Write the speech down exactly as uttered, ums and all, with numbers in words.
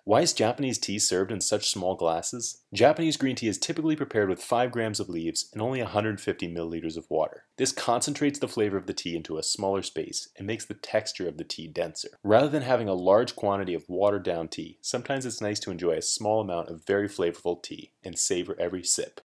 Why is Japanese tea served in such small glasses? Japanese green tea is typically prepared with five grams of leaves and only one hundred fifty milliliters of water. This concentrates the flavor of the tea into a smaller space and makes the texture of the tea denser. Rather than having a large quantity of watered down tea, sometimes it's nice to enjoy a small amount of very flavorful tea and savor every sip.